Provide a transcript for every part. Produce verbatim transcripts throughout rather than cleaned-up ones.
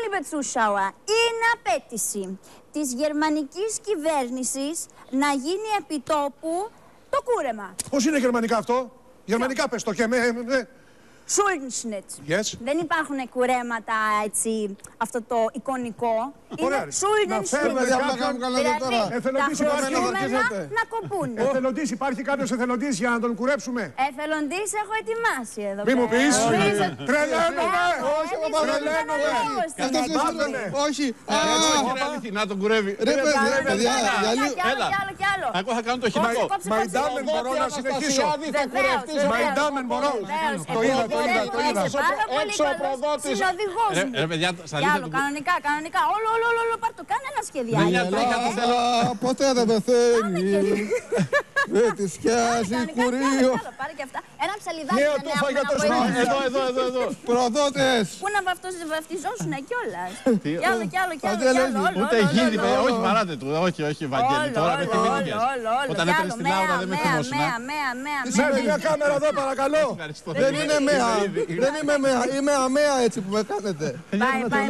liebe Zuschauer, είναι απέτηση της γερμανικής κυβέρνησης να γίνει επιτόπου το κούρεμα. Πώς είναι γερμανικά αυτό? Γερμανικά πες το και με... με... Schuldenschnitt. Yes. Δεν υπάρχουν κουρέματα έτσι, αυτό το εικονικό. Ωραία. Είναι Schuldenschnitt. Εθελοντής τα υπάρχει. χρωστούμενα να κοπούν. Εθελοντής, υπάρχει κάποιος εθελοντής για να τον κουρέψουμε? Εθελοντής έχω ετοιμάσει εδώ. Μη μου πεις. Τρελαίνομαι. Τρελαίνομαι. Όχι. Να τον κουρεύει. Ρε παιδιά, κι άλλο. Εγώ θα κάνω το χημικό. Μαϊντάμεν μπορώ να συνεχίσω. Μαϊντάμεν μπορώ. Το είδα, το είδα, το είδα. Εξωπροδότης. Συνοδηγός μου. Ρε παιδιά, στα Κι άλλο, κανονικά, κανονικά. Όλο, όλο, όλο, όλο, πάρ' το, κάνε ένα σχεδιάκι. Ποτέ δεν πεθαίνει. Δεν τη σκιάζει κουρίο. Πάρε και αυτά. Ένα ψαλιδάκι. Νέο τούφα για το σπίτι. Εδώ, εδώ, εδώ, εδώ. Προδότες. Πού να βαφτιζόσουν κιόλας. Κι άλλο, κι άλλο, κι άλλο. Ούτε γίδι, όχι παράτε του. Όχι, όχι, Βαγγέλη. Τώρα με θυμήθηκες. Όταν έπαιρνες την Λάουρα δεν με θυμόσουν. Φέρνει μια κάμερα εδώ παρακαλώ. Δεν είναι μέα. Δεν είμαι μέα. Είμαι αμέα έτσι που με κάνετε. Πάει, πάει,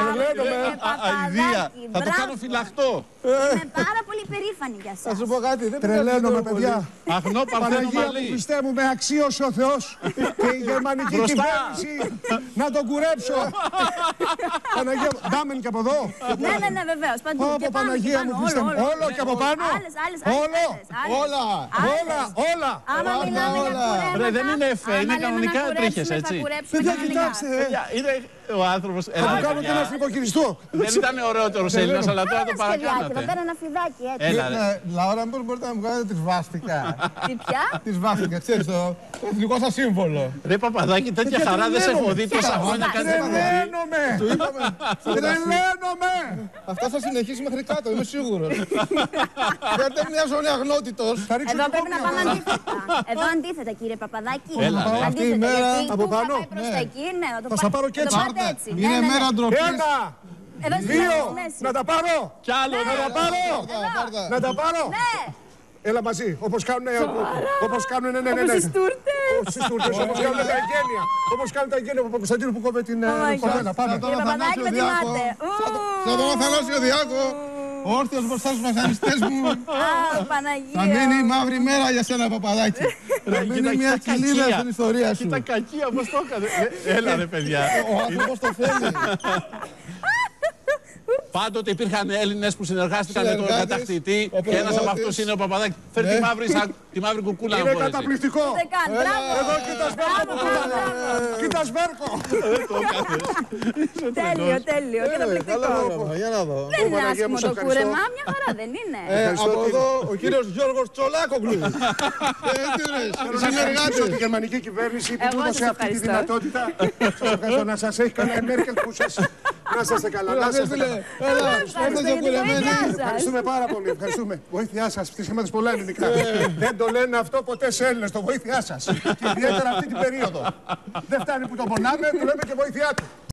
Αηδία. Θα το κάνω φυλαχτό. Είμαι πάρα πολύ περήφανη για Θα σας. σου πω κάτι. Δεν Τρελαίνομαι, παιδιά. Αχνό παρθένο Παναγία μου, μαλλί. πιστέ μου, με αξίωσε ο Θεός και η γερμανική κυβέρνηση να τον κουρέψω. Παναγία μου, ντάμεν και από εδώ. Ναι, ναι, ναι, βεβαίως. Παντού. Πω, Και πω, πάνω, και Παναγία πάνω, μου, πιστέ μου. Όλο και από πάνω. Άλλες, άλλες, Όλο. άλλες, άλλες. Όλα. Όλα, όλα. Άμα μιλάμε για όλα. κουρέματα, Ρε, δεν είναι εφέ, άμα είναι λέμε κανονικά να κουρέψουμε, τρίχες, θα έτσι. κουρέψουμε Παιδιά, κανονικά. κοιτάξτε. ε. Παιδιά, είναι ο άνθρωπος. Θα μου κάνω και ένα φρικοκυριστό. Δεν ήταν ωραίτερος Έλληνας, αλλά τώρα το Ένα σχεδιάκι, εδώ παρακάνατε. πέρα ένα φιδάκι έτσι. Έλα, ρε. Λαόρα, μήπως μπορείτε να μου κάνετε τη σβάστηκα. Τι πια? Τη σβάστηκα, ξέρεις το εθνικό σας σύμβολο. Ρε Παπαδάκη, τέτοια χαρά δεν σε έχω δει τόσα χρόνια κάτι δεν έχω δει. Τρελαίνομαι. Του είπαμε. Τρελαίνομαι. Αυτό θα συνεχίσει μέχρι κάτω, είμαι σίγουρος. Φέρτε μια ζώνη αγνότητος. Θα ρίξω Εδώ το πρέπει να κόκκινο. πάμε αντίθετα. Εδώ αντίθετα, κύριε Παπαδάκη. Έλα, ρε. Αυτή η Αντίθετα, μέρα γιατί από που θα πάνω. πάει προς τα εκεί, ναι, να το Θα πά- στα πάρω και να το έτσι. πάτε έτσι. Ναι, Είναι ναι, ναι. μέρα ντροπής. Ένα, Εδώ στη δύο, μέση, μέση. να τα πάρω. Κι άλλο, Να τα πάρω. Πάρτα. Να τα πάρω. Ναι, Έλα μαζί, όπως κάνουν, όπως κάνουν, ναι, ναι, ναι, όπως ναι. τις τούρτες. Στις τούρτες, όπως κάνουν τα εγγένεια. Όπως κάνουν τα εγγένεια από τον Κωνσταντίνο που κόβε την my God. κομμένα. Πάμε. Κύριε Παπαδάκη, με τιμάτε. Σαν τον Αθανάσιο Διάκο. Όρθιος μπροστά στους βασανιστές μου. Α, Θα Παναγία. μείνει η μαύρη μέρα για σένα, Παπαδάκη. Θα μείνει μια κοιλίδα στην ιστορία σου. Κοίτα κακία, πώς το έκανε. Ε, Έλα ρε παιδιά. Ο άνθρωπος το θέλει. Πάντοτε υπήρχαν Έλληνες που συνεργάστηκαν με τον Συνεργάτες, κατακτητή ο και ένας από προδότης. αυτούς είναι ο Παπαδάκης. Φέρ Ναι. τη μαύρη, σα- τη μαύρη κουκούλα να Είναι φορέσει. καταπληκτικό. Δεν κάνει, μπράβο. Εδώ κοίτα Σβέρκο που κοίτανε. Κοίτα Σβέρκο. Τέλειο, τέλειο, καταπληκτικό. Για να δω. Δεν είναι Παναγία άσχημο μου, σε το ευχαριστώ. κούρεμα, μια χαρά δεν είναι. Ε, από εδώ ο κύριος Γιώργος Τσολάκογλου. Ε, τι λες, Θέλω να ευχαριστήσω συνεργάτες. τη γερμανική κυβέρνηση που Εγώ μου σας έδωσε αυτή τη ευχαριστώ. δυνατότητα. Σας ευχαριστώ να σας έχει καλά η Μέρκελ που σας... Να είστε καλά, να είστε Φίλε, καλά. έλα, Ευχαριστώ ήρθατε για τη κουρεμένοι. βοήθειά σας. Ευχαριστούμε πάρα πολύ. Ευχαριστούμε. Βοήθειά σας. Ψυχήματος πολλά ελληνικά. Δεν το λένε αυτό ποτέ σε Έλληνες. Το βοήθειά σας. Και ιδιαίτερα αυτή την περίοδο. Δεν φτάνει που το πονάμε, του λέμε και βοήθειά του.